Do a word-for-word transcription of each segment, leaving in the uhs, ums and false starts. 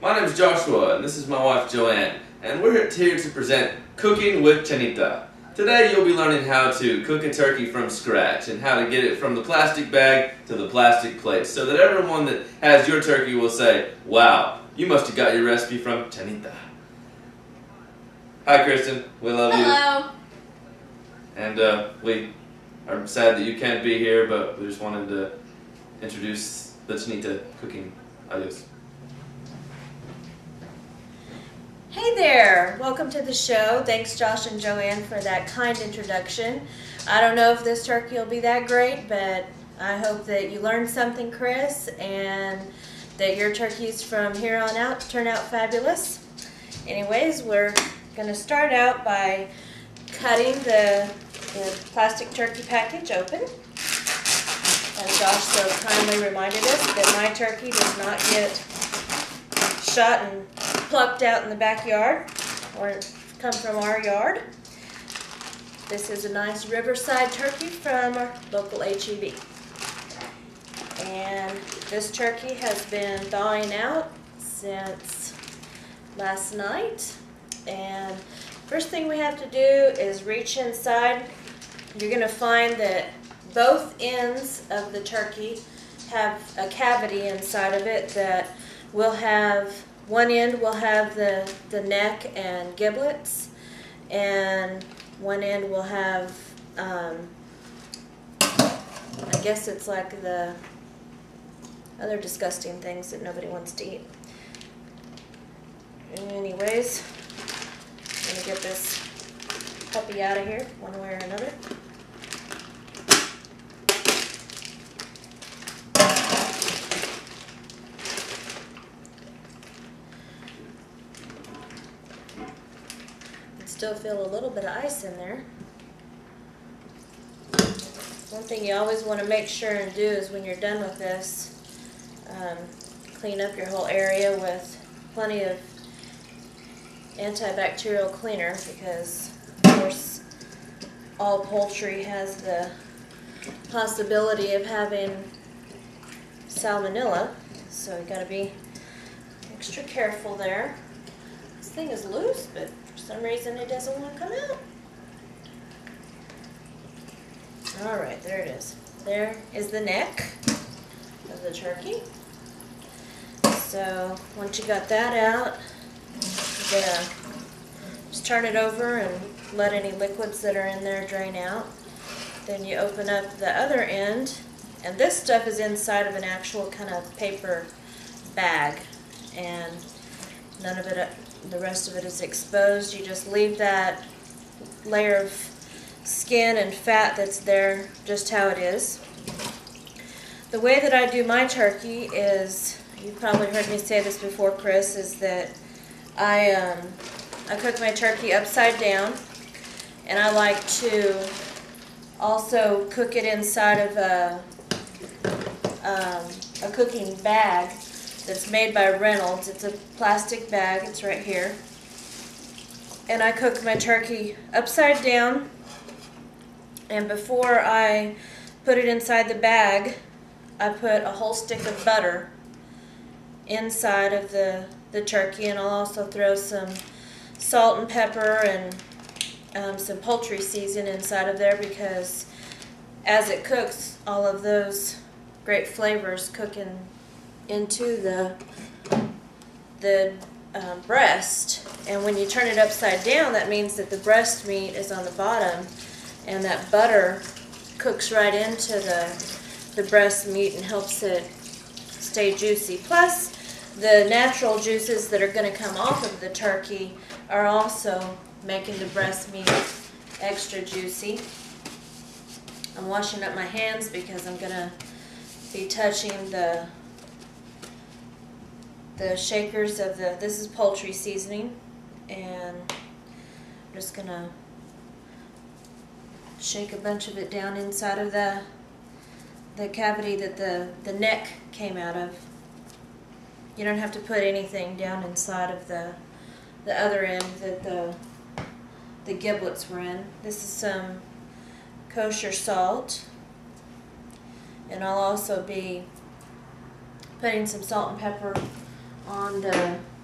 My name is Joshua, and this is my wife Joanne, and we're here to present Cooking with Chanita. Today you'll be learning how to cook a turkey from scratch and how to get it from the plastic bag to the plastic plate so that everyone that has your turkey will say, "Wow, you must have got your recipe from Chanita." Hi Kristin, we love you. Hello. And uh, we are sad that you can't be here, but we just wanted to introduce the Chanita cooking. Adios. Hey there, welcome to the show. Thanks Josh and Joanne for that kind introduction. I don't know if this turkey will be that great, but I hope that you learned something, Chris, and that your turkeys from here on out turn out fabulous. Anyways, we're going to start out by cutting the, the plastic turkey package open. As Josh so kindly reminded us that my turkey does not get shot and plucked out in the backyard or come from our yard. This is a nice riverside turkey from our local H E B. And this turkey has been thawing out since last night. And first thing we have to do is reach inside. You're going to find that both ends of the turkey have a cavity inside of it that will have, one end will have the, the neck and giblets, and one end will have, um, I guess it's like the other disgusting things that nobody wants to eat. Anyways, I'm going to get this puppy out of here one way or another. Still feel a little bit of ice in there. One thing you always want to make sure and do is when you're done with this, um, clean up your whole area with plenty of antibacterial cleaner, because of course all poultry has the possibility of having salmonella, so you got to be extra careful there. This thing is loose, but for some reason it doesn't want to come out. Alright, there it is. There is the neck of the turkey. So once you got that out, you're going to just turn it over and let any liquids that are in there drain out. Then you open up the other end, and this stuff is inside of an actual kind of paper bag, and none of it, the rest of it is exposed. You just leave that layer of skin and fat that's there just how it is. The way that I do my turkey is, you've probably heard me say this before, Chris, is that I, um, I cook my turkey upside down, and I like to also cook it inside of a, um, a cooking bag that's made by Reynolds. It's a plastic bag, it's right here. And I cook my turkey upside down, and before I put it inside the bag, I put a whole stick of butter inside of the, the turkey, and I'll also throw some salt and pepper and um, some poultry season inside of there, because as it cooks, all of those great flavors cook in into the the um, breast. And when you turn it upside down, that means that the breast meat is on the bottom, and that butter cooks right into the the breast meat and helps it stay juicy. Plus, the natural juices that are going to come off of the turkey are also making the breast meat extra juicy. I'm washing up my hands because I'm going to be touching the the shakers of the, this is poultry seasoning, and I'm just going to shake a bunch of it down inside of the the cavity that the, the neck came out of. You don't have to put anything down inside of the the other end that the the giblets were in. This is some kosher salt, and I'll also be putting some salt and pepper on the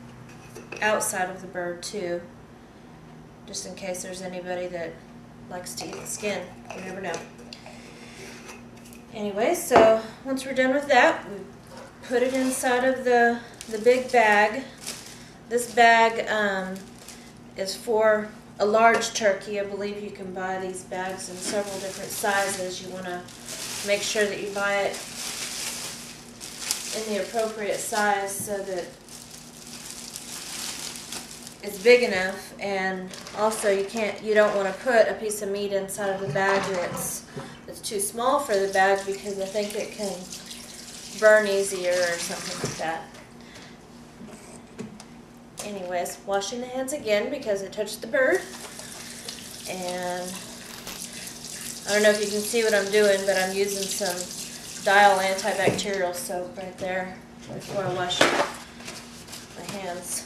outside of the bird too, just in case there's anybody that likes to eat the skin. You never know. Anyway, so once we're done with that, we put it inside of the, the big bag. This bag um, is for a large turkey. I believe you can buy these bags in several different sizes. You want to make sure that you buy it in the appropriate size so that it's big enough, and also you can't you don't want to put a piece of meat inside of the bag that's that's too small for the bag, because I think it can burn easier or something like that. Anyways, washing the hands again because it touched the bird. And I don't know if you can see what I'm doing, but I'm using some Dial antibacterial soap right there before I wash my hands.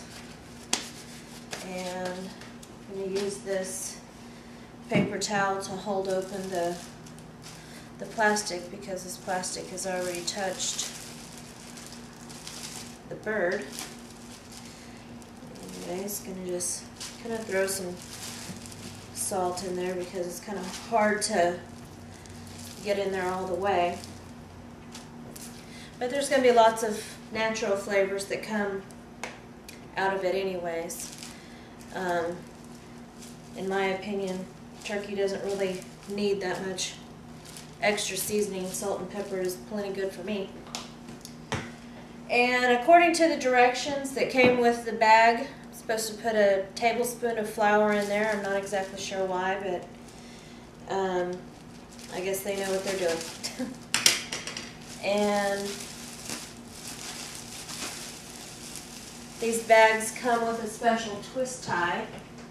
And I'm going to use this paper towel to hold open the the plastic, because this plastic has already touched the bird. Anyways, going to just kind of throw some salt in there because it's kind of hard to get in there all the way. But there's going to be lots of natural flavors that come out of it anyways. Um, in my opinion, turkey doesn't really need that much extra seasoning. Salt and pepper is plenty good for me. And according to the directions that came with the bag, I'm supposed to put a tablespoon of flour in there. I'm not exactly sure why, but um, I guess they know what they're doing. And these bags come with a special twist tie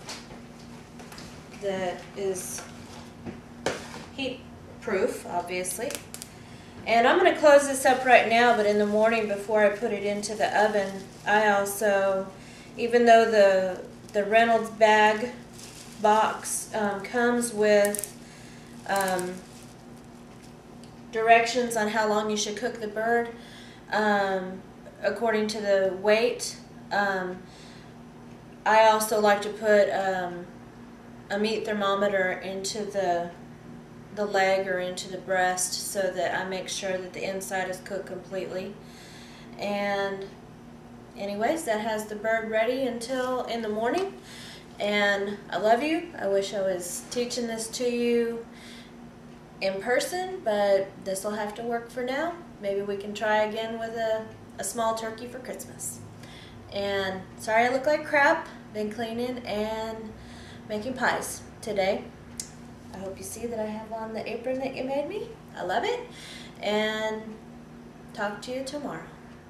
that is heat proof, obviously. And I'm going to close this up right now, but in the morning before I put it into the oven, I also, even though the the Reynolds bag box um, comes with um, directions on how long you should cook the bird, um, according to the weight, um, I also like to put um, a meat thermometer into the the leg or into the breast so that I make sure that the inside is cooked completely. And anyways, that has the bird ready until in the morning. And I love you. I wish I was teaching this to you in person, but this will have to work for now. Maybe we can try again with a, a small turkey for Christmas. And sorry I look like crap. Been cleaning and making pies today. I hope you see that I have on the apron that you made me. I love it. And talk to you tomorrow.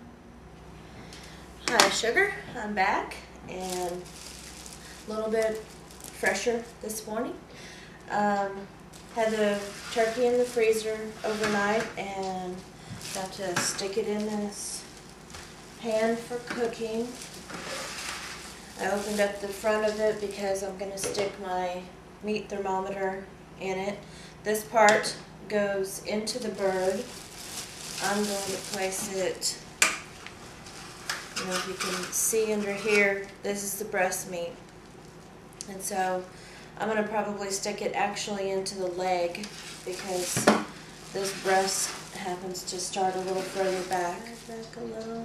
Hi, sugar. I'm back and a little bit fresher this morning. Um, had the turkey in the freezer overnight and got to stick it in this pan for cooking. I opened up the front of it because I'm going to stick my meat thermometer in it. This part goes into the bird. I'm going to place it, you know, if you can see under here, this is the breast meat. And so I'm going to probably stick it actually into the leg because this breast happens to start a little further back. Back a little.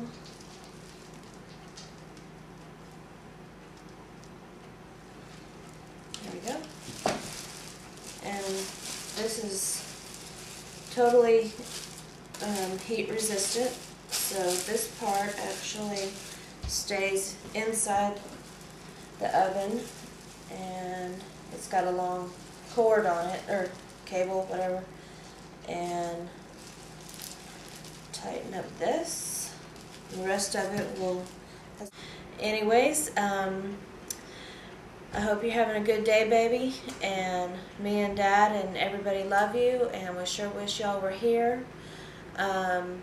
There we go. And this is totally um, heat resistant, so this part actually stays inside the oven, and it's got a long cord on it, or cable, whatever, and tighten up this. The rest of it will... Anyways, um, I hope you're having a good day, baby, and me and Dad and everybody love you, and we sure wish y'all were here. Um,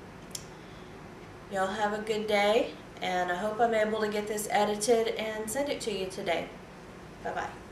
y'all have a good day, and I hope I'm able to get this edited and send it to you today. Bye-bye.